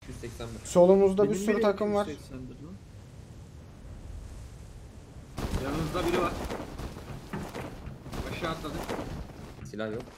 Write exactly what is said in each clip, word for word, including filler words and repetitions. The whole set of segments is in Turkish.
iki yüz seksen bir. Solumuzda bir Benim sürü bile takım var. iki yüz seksendir lan. Yanınızda biri var. Aşağı atladı. Silah yok.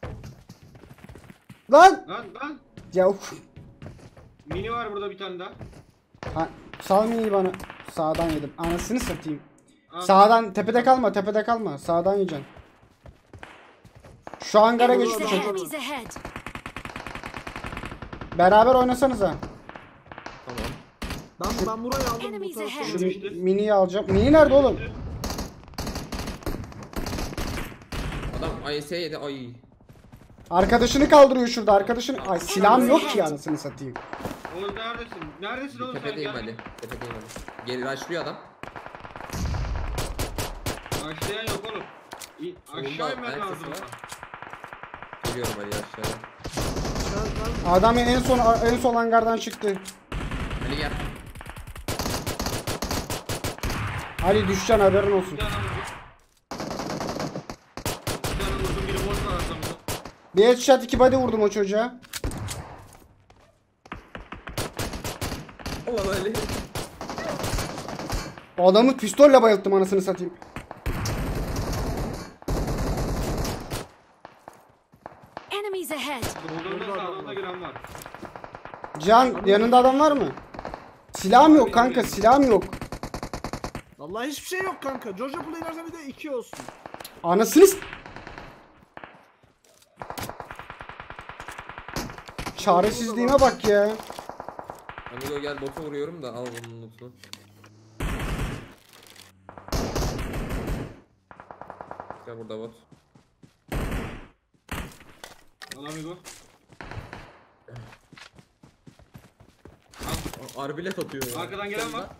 Lan! Lan lan. Ya uf. Mini var burada bir tane daha. Ha, sal mini bana. Sağdan yedim. Anasını satayım. Al. Sağdan tepede kalma, tepede kalma. Sağdan yiyeceksin. Şu hangara Enemies geçti ahead. çocuk. Enemies ahead. Beraber oynasanıza. Tamam. Ben, ben burayı aldım. Bu Enemies tarafa ahead. Şu geçtim. miniyi alacağım. Mini nerede oğlum? Adam I S yedi. Ay. Arkadaşını kaldırıyor şurada. Arkadaşını. Ay silahım yok ki anasını satayım. Oğuz neredesin? Neredesin oğlum sen? Tepedeyim Gel. Ali. Tepedeyim Ali. Geri rushlıyor adam. Aşağıya yok oğlum. İ- Aşağı Solunda inmen ayak lazım. sesi var. Geliyorum Ali aşağıya. Ben, ben Adam en son en son hangardan çıktı. Ali gel. Ali düşeceksin haberin olsun. Bir tane vurdum. Bir tane vurdum. Biri boş var arkamda. Bir headshot iki body vurdum o çocuğa. Ulan Ali. O adamı pistolle bayılttım anasını satayım. Enemies ahead. Soldan da sağdan da giren var. Can yanında adam var mı? Silahım yok kanka, silahım yok. Vallahi hiçbir şey yok kanka. Georgia Play inersen bir de iki olsun. Anasını s- Çaresizliğime bak ya. Amigo gel botu vuruyorum da al bunun lootunu. Gel burada bot. Al amigo. Aa, Arbilet atıyor ya. Arkadan gelen var.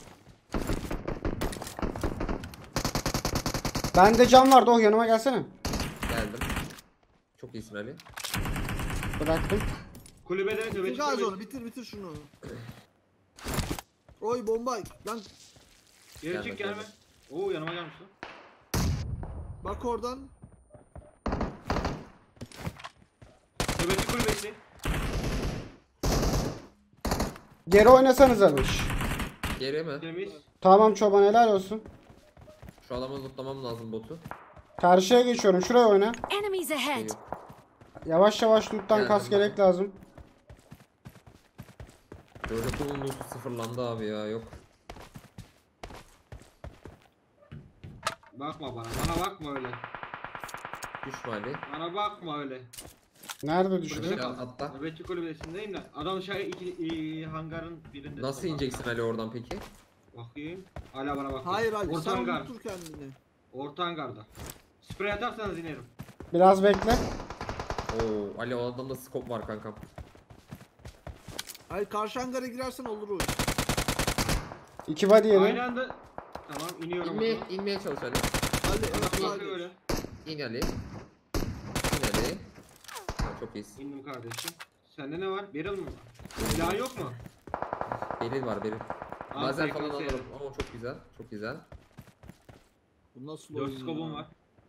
Bende can vardı, oh yanıma gelsene. Geldim. Çok iyisin Ali. Bıraktım. Kulübede Bitir nöbetçi gaz kulübesi. onu, bitir bitir şunu. Oy bomba lan, Geri Gelme, çık gelme. gelme. Oo yanıma gelmiş lan. bak oradan. Nöbetçi kulübesi. Geri oynasanız abi. Geri mi? Temiz. Tamam çoban helal olsun. Şu adamı lootlamam lazım botu. Karşıya geçiyorum, şuraya oyna. Enemies ahead. Geliyor. Yavaş yavaş loot'tan Geldim kas ben. gerek lazım. Georgia lootu sıfırlandı abi ya yok. Bakma bana. Bana bakma öyle. Düşme Ali. Bana bakma öyle. Nerede Bir düştü? şey atla. Nöbetçi kulübesindeyim de. Adam şey iki e, hangarın birinde. Nasıl ineceksin Ali oradan peki? Bakayım. Hala bana bakıyor. Hayır hayır, Orta sen hangar. unutur kendini. Orta hangarda. Sprey atarsanız inerim. Biraz bekle. Oo Ali o adamda scope var kankam. Hayır, karşı hangara girersen olur o iş. İki body Aynı yedi. anda. Tamam iniyorum. İnmeye, oradan. inmeye çalış Ali. Hadi Adam evet bakıyor öyle. hadi. İn Ali. İn Ali. Ha, çok iyisin. İndim kardeşim. Sende ne var? Barrel mı var? Silah yok mu? Beril var beril. Al, Lazer tek falan lazer. alırım. Oo çok güzel. Çok güzel. Bu nasıl Dört oyun skobum ya? var.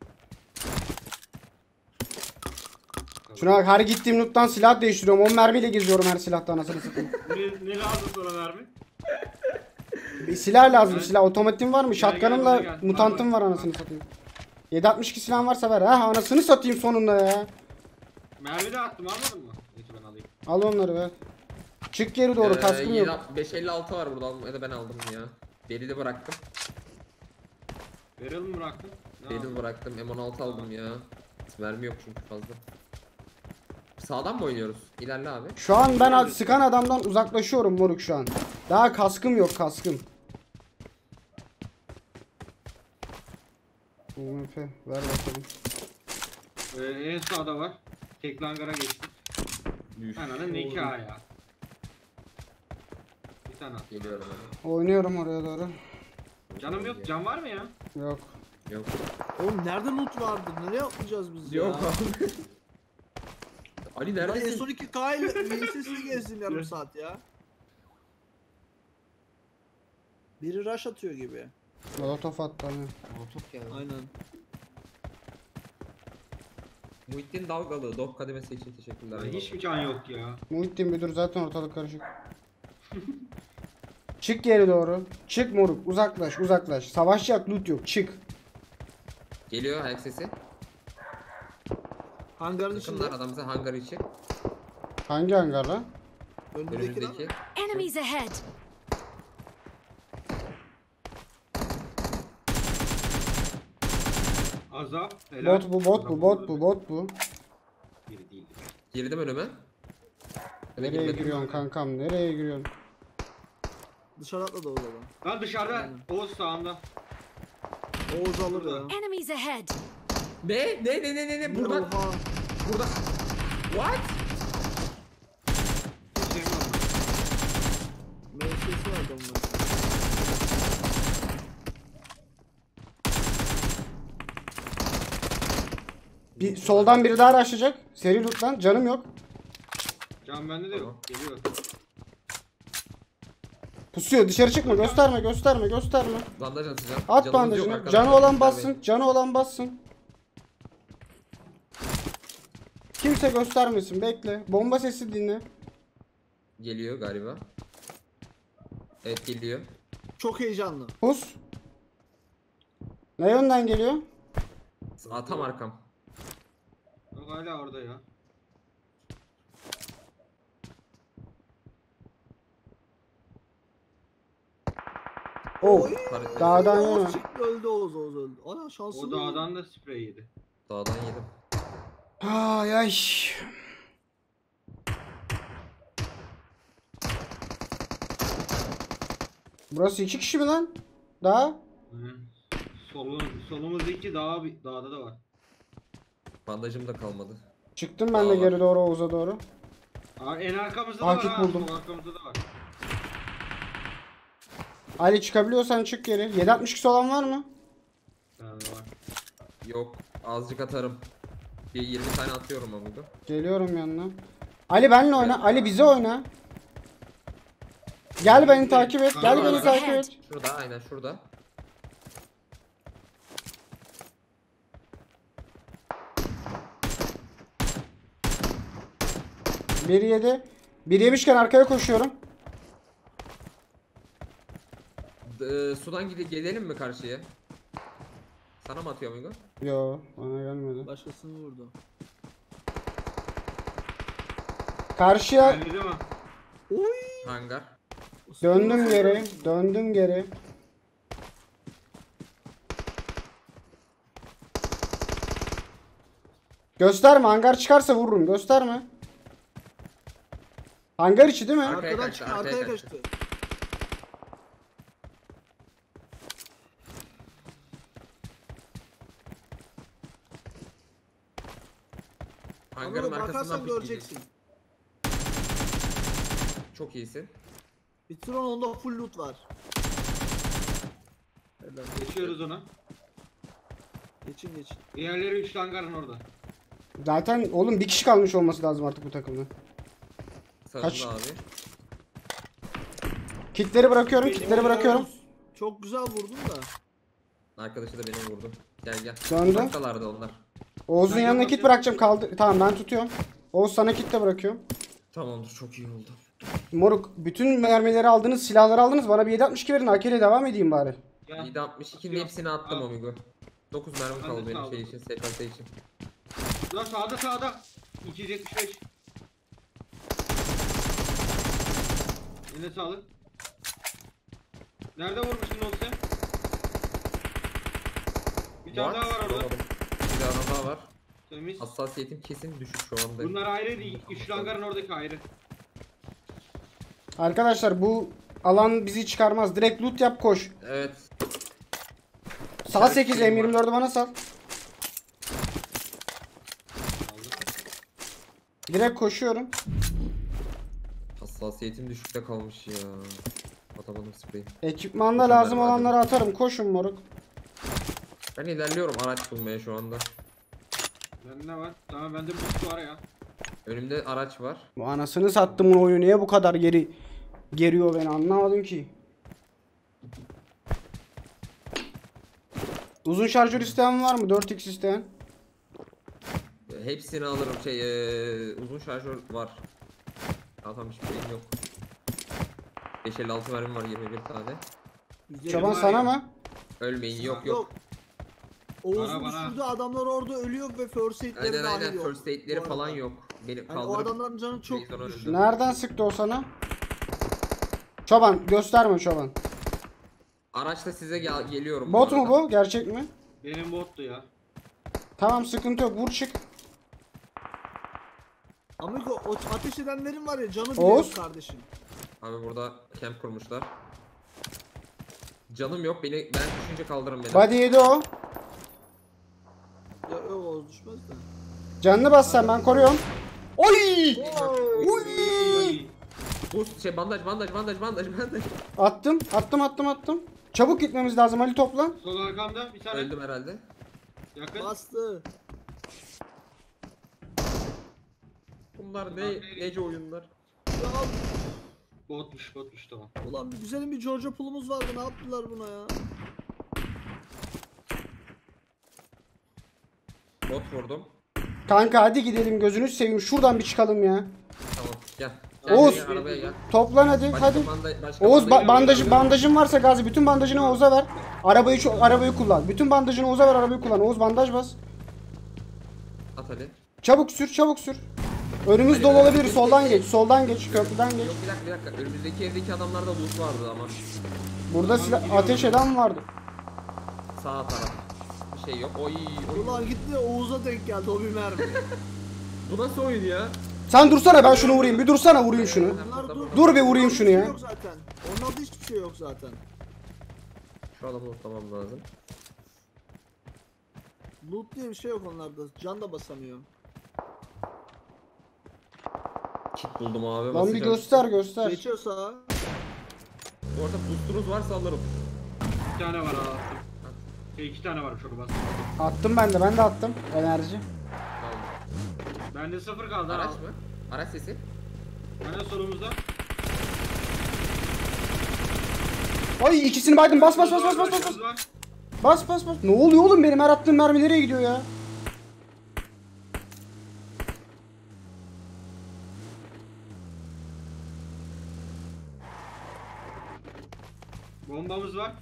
Şuna bak, her gittiğim loot'tan silah değiştiriyorum. on mermiyle geziyorum her silahta anasını satayım. Ne, ne lazım sana mermi? Bir silah lazım, silah. Otomatim var mı? Gel, gel, Shotgun'ımla buraya gel. mutantım var Bak, bak, anasını satayım. yedi altmış iki silahım varsa ver. Ha anasını satayım sonunda ya. Mermi de attım almadın mı? Neyse ben alayım. Al onları ver. Çık geri doğru, kaskım yok. beş elli altı var burada. Ya da ben aldım ya. Beril'i bıraktım. Barrel mi bıraktın? Ne Beril aldın? bıraktım. M on altı aldım ya. Mermi yok çünkü fazla. Sağdan mı oynuyoruz? İlerle abi. Şu an ben ad- sıkan adamdan uzaklaşıyorum moruk şu an. Daha kaskım yok, kaskım. U M P ver bakalım. Ee, en sağda var. Tekli hangara geçtik. Düş. Hemen ne iki A ya. Bir tane at. Geliyorum abi. Oynuyorum oraya doğru. Canım yok. Can var mı ya? Yok. Yok. Oğlum nerede loot vardı? Nereye atlayacağız biz ya? Yok abi. Ali Ben en neredesin? son iki K ile üyesiz gezdim yarım saat ya. Biri rush atıyor gibi. Molotof attı hani. Molotof geldi. Aynen. Muhittin Dalgalı Dok kademesi için teşekkürler. Lan hiç mi can yok ya? Muhittin müdür zaten ortalık karışık. Çık geri doğru. Çık moruk. Uzaklaş uzaklaş. Savaşacak loot yok. Çık. Geliyor ayak sesi. Hangarın içinde. Yakınlar adam bize hangar içi. Hangi hangar lan? Önündeki lan. Önümüzdeki. Enemies ahead! Azap. Helal. Bot bu bot bu bot bu bot bu. Biri değil. Girdim önüme. Eve Nereye girmedim. giriyorsun kankam? Nereye giriyorsun? Dışarı atladı o zaman. Lan dışarıda. Oğuz sağında. Oğuz alır ya. Enemies ahead! Ne? Ne ne ne ne ne? Burada. Oha. Burada. What? Hiç şey yok. Mevsisi var adamın. Bir soldan biri daha araştıracak. Seri loot lan. Canım yok. Can bende de yok. Geliyor. Pusuyor. Dışarı çıkma. Gösterme gösterme gösterme. Bandaj atacağım. At Canımız yok bandajını. arkadaşlar. Canı olan Göstermeyin. bassın. Canı olan bassın. Kimse göstermesin. Bekle. Bomba sesi dinle. Geliyor galiba. Evet geliyor. Çok heyecanlı. Pus. Ne yönden geliyor? Aa, tam arkam. Yok hala orada ya. Oh. Tarih- Dağdan Oğuz yana. çıktı öldü Oğuz Oğuz öldü. Ana şanslı. O dağdan da sprey yedi. Dağdan yedim. Ay ay. Burası iki kişi mi lan? Daha? Hı. Solun, solumuzdaki dağ, dağda da var. Bandajım da kalmadı. Çıktım ben de Aa, geri doğru Oğuz'a doğru. Aa, en arkamızda da Akif var ha. buldum. Sol arkamızda da var. Ali çıkabiliyorsan çık geri. yedi altmış ikisi olan var mı? Yani var. Yok. Azıcık atarım. Bir yirmi tane atıyorum amigo. Geliyorum yanına. Ali benle oyna. Ali bize oyna. Gel beni takip et. Gel beni takip et. Şurada aynen şurada. bir yedi. bir yemişken arkaya koşuyorum. D- sudan gidip gelelim mi karşıya? Sana mı atıyor amigo? Yo bana gelmedi. Başkasını vurdu. Karşıya Geldi ama. Oy. Hangar. döndüm geri. Döndüm geri. Gösterme, hangar çıkarsa vururum. Gösterme. Hangar içi değil mi? Arkaya Arkadan kaçtı, çıktı, arkaya arkaya kaçtı. kaçtı. Hangarın Ama arkasından bakarsan pikleyecek. göreceksin. Çok iyisin. Bitron onda full loot var. Helal. Geçiyoruz ona. Geçin geçin. Diğerleri üç hangarın orada. Zaten oğlum bir kişi kalmış olması lazım artık bu takımda. Sağında Kaç? abi. Kitleri bırakıyorum, kitleri bırakıyorum. Çok güzel vurdun da. Arkadaşı da beni vurdu. Gel gel. Döndü. Uzaktalardı onlar. Oğuz'un Ben yanına kit yapacağım. bırakacağım kaldı. Tamam ben tutuyorum. Oğuz sana kit de bırakıyorum. Tamamdır çok iyi oldu. Moruk bütün mermileri aldınız, silahları aldınız. Bana bir yedi altmış iki verin. A K ile devam edeyim bari. Ya. yedi altmış ikinin hepsini attım Al. amigo. dokuz mermi Ben de kaldı benim sağ şey ol. için, S K S için. Lan sağda sağda. iki yüz yetmiş beş. Yine sağlık. Nerede vurmuştun o sen? Bir tane daha var orada. Vuramadım. Bir tane daha var. Temiz. Hassasiyetim kesin düşük şu anda. Bunlar ayrı değil. Üçlü hangarın oradaki ayrı. Arkadaşlar bu alan bizi çıkarmaz. Direkt loot yap koş. Evet. Sal sekiz M yirmi dördü bana sal. Direkt koşuyorum. Hassasiyetim düşükte kalmış ya. Atamadım spreyi. Ekipmanda Koşun lazım beraber. olanları atarım. Koşun moruk. Ben ilerliyorum araç bulmaya şu anda. Bende ne var? Tamam bende boost var ya. Önümde araç var. Bu anasını sattım bu oyunu. Niye bu kadar geri geriyor beni anlamadım ki. Uzun şarjör isteyen var mı? dört x isteyen. hepsini alırım. Şey ee, uzun şarjör var. Daha tam hiçbir şeyim yok. beş elli altı mermim var, yirmi bir tane. Güzel. Çoban var sana ya. mı? Ölmeyin, yok yok. Yok. Oğuz'un Bana, bana. düşürdüğü adamlar orada ölüyor ve first aid'leri Aynen dahil aynen, yok. first aid'leri bu falan arada. yok. Benim Yani o kaldırıp adamların canı çok Beyzon önünde. düştü. Nereden sıktı o sana? Çoban gösterme çoban. Araçla size gel geliyorum. Bot bu mu arada. bu? Gerçek mi? Benim bottu ya. Tamam sıkıntı yok, vur çık. Amigo o ateş edenlerin var ya canı bile Oğuz. yok kardeşim. Abi burada kamp kurmuşlar. Canım yok, beni ben düşünce kaldırın beni. Body yedi o. Ya yok Oğuz düşmez de. Canını bas sen, ben koruyorum. Oy! Ay. Bu şey bandaj bandaj bandaj bandaj bandaj. Attım, attım, attım, attım. Çabuk gitmemiz lazım Ali, topla. Sol arkamda bir tane. Öldüm herhalde. Yakın. Bastı. Bunlar ne nece oyunlar? Ya, Botmuş botmuş tamam. ulan bir güzelim bir Georgia pulumuz vardı, ne yaptılar buna ya? Bot vurdum. Kanka hadi gidelim, gözünü seveyim, şuradan bir çıkalım ya. Tamam gel. Gel, Oğuz. gel, arabaya gel. Toplan hadi, Başka hadi. banda- başka Oğuz bandaj ba- bandajı, yok. bandajın varsa Gazi bütün bandajını Oğuz'a ver. Arabayı şu arabayı kullan. Bütün bandajını Oğuz'a ver, arabayı kullan. Oğuz bandaj bas. At hadi. Çabuk sür, çabuk sür. Önümüz Hadi, dolu hadi. olabilir. Soldan geç, soldan geç, köprüden geç. Yok bir dakika bir dakika. Önümüzdeki evdeki adamlarda loot vardı ama. Burada silah ateş eden vardı. Sağ taraf. Bir şey yok. Oy oy. Ulan gitti Oğuz'a denk geldi o bir mermi. Bu nasıl oyun ya? Sen dursana, ben şunu vurayım. Bir dursana, vurayım şunu. Onlar dur. Dur bir vurayım Onlarda şunu hiçbir ya. şey yok zaten. Onlarda hiçbir şey yok zaten. Şu adamı lootlamam lazım. Loot diye bir şey yok onlarda. Can da basamıyor. Kit buldum abi. Lan bir basacağım. göster, göster. Geçiyor sağa. Bu arada boostunuz varsa alırım. Bir tane var attım. Şey, iki tane var çok bas. Attım ben de, ben de attım. Enerji. Aldım. Bende sıfır kaldı. Araç al. mı? Araç sesi. Bende solumuzda. Ay ikisini baydım. Bas bas bas bas bas bas. Aracımız var. Bas bas bas. Ne oluyor oğlum, benim her attığım mermi nereye gidiyor ya? Bombamız var.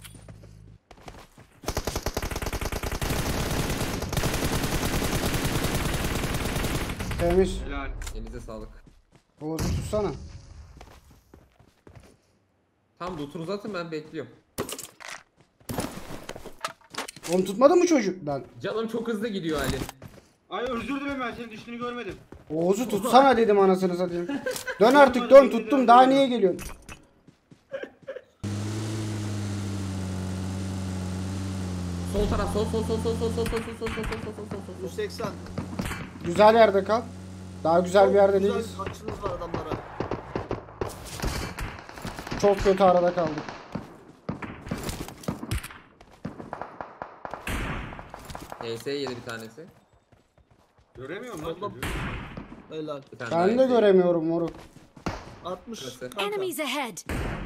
Temiz. Helal. Elinize sağlık. Oğuz'u tutsana. Tam lootunuzu atın, ben bekliyorum. Oğlum tutmadı mı çocuk? Lan Canım çok hızlı gidiyor Ali. Ay özür dilerim, ben senin düştüğünü görmedim. Oğuz'u tutsana dedim, anasını satayım. Dön artık dön, tuttum, daha niye geliyorsun? Sol taraf, sol sol sol sol sol sol sol sol sol sol sol sol sol sol sol. yüz seksen. Güzel yerde kal. Daha güzel bir yerde Güzel değiliz. açınız var adamlara. Çok kötü arada kaldık. H S yedi bir tanesi. Göremiyorum lan Solda- çocuğu. Helal. Bir tane Ben daha de H S. göremiyorum moruk. altmış. Şurası. Kanka. Enemies ahead!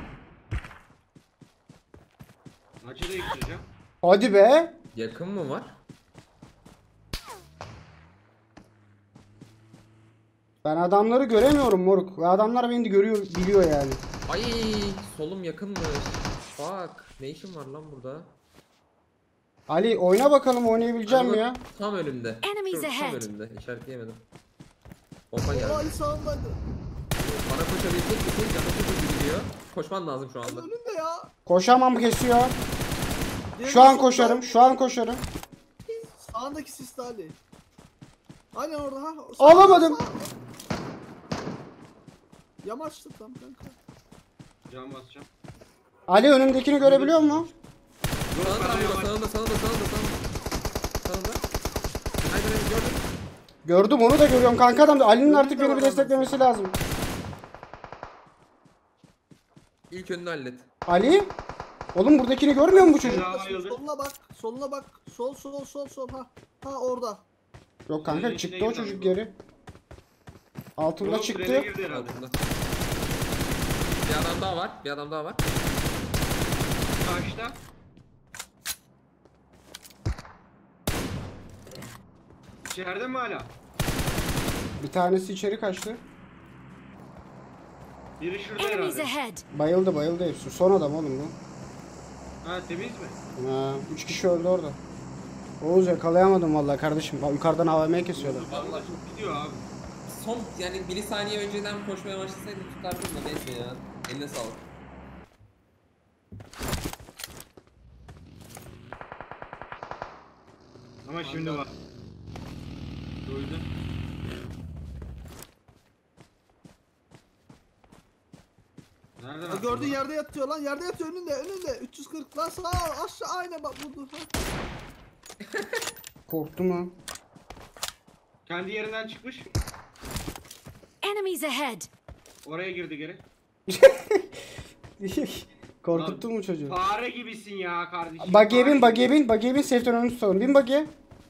Maçı değiştireceğim. Hadi be. Yakın mı var? Ben adamları göremiyorum moruk. Ve adamlar beni de görüyor, biliyor yani. Ay solum yakınmış. Bak ne işim var lan burada? Ali oyna bakalım, oynayabileceğim mi Abi ya? bak, tam önümde. Enemies Şurada, tam ahead. önümde. İşaretleyemedim. Bomba O geldi. Ali sağındaydı. Bana koşabilecek misin? Canım çok hızlı gidiyor. Koşman lazım şu Ali anda. önünde ya. Koşamam, kesiyor. Diğeri Şu an solda. koşarım, şu an koşarım. Sağındaki sisli Ali. Aynen orada ha. Alamadım. Yamaçtı tam kanka. Can basacağım. Ali önümdekini görebiliyor musun? Sağında bana abi, yavaş. sağında sağında sağında sağında. Sağında. Haydi haydi gördün. Gördüm, onu da görüyorum kanka adam da. Ali'nin Önünde artık beni var bir adam desteklemesi mesela. lazım. İlk önünü hallet. Ali? Oğlum buradakini görmüyor mu bu çocuk? Helal. Ayıldı. Soluna bak. Soluna bak. Sol sol sol sol ha. Ha orada. Yok kanka, Senin çıktı içine o girdi çocuk abi. geri. Altında Oğlum, çıktı. trene girdi herhalde. Altında. Bir adam daha var. Bir adam daha var. Karşıda. İçeride mi hala? Bir tanesi içeri kaçtı. Biri şurada Enemies herhalde. ahead! Bayıldı bayıldı hepsi. Son adam oğlum bu. Ha temiz mi? Ha, üç kişi öldü orada. Oğuz yakalayamadım vallahi kardeşim. Bak, yukarıdan A V M kesiyorlar. Vallahi çok gidiyor abi. Son yani bir saniye önceden koşmaya başlasaydım tutardım da neyse ya. Eline sağlık. Ama şimdi var. Duydu. Nereden Ha, attın gördüğün lan? yerde yatıyor lan. Yerde yatıyor önünde önünde. üç yüz kırk lan sağ ol, aşağı aynen bak vurdu. Ha. Korktu mu? Kendi yerinden çıkmış. Enemies ahead! Oraya girdi geri. Korkuttun mu çocuğu? Fare gibisin ya kardeşim. Bagiye bin, fare bagiye bin, bagiye bin, safe'den önünü tutalım. Bin bagiye.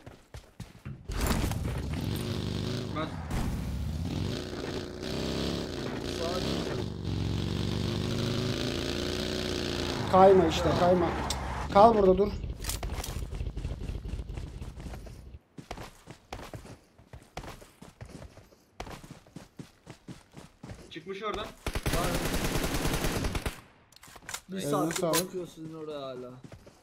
Bas. Kayma işte, kayma. Kal burada dur. Çıkmış oradan. Bir Eline saat sağlık. bakıyor sizin oraya hala.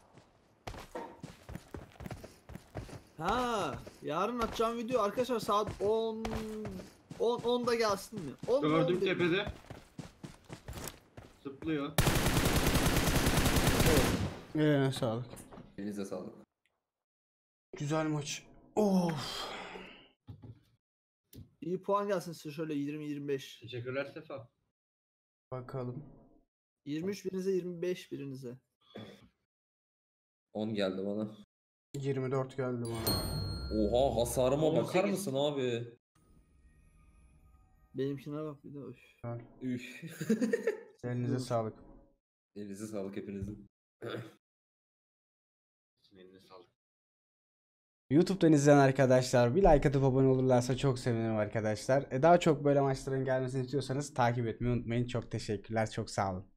Ha, yarın atacağım video arkadaşlar saat on on onda gelsin mi? on Gördüm tepede. Zıplıyor. Eline sağlık. Elinize sağlık. Güzel maç. Of. İyi puan gelsin size şöyle yirmi yirmi beş. Teşekkürler Sefa. Bakalım. yirmi üç birinize yirmi beş birinize. on geldi bana. yirmi dört geldi bana. Oha hasarıma on bakar sekiz. mısın abi? Benimkine bak bir de öf. Üf. Elinize sağlık. Elinize sağlık hepinizin. Eline sağlık. YouTube'dan izleyen arkadaşlar bir like atıp abone olurlarsa çok sevinirim arkadaşlar. E daha çok böyle maçların gelmesini istiyorsanız takip etmeyi unutmayın. Çok teşekkürler. Çok sağ olun.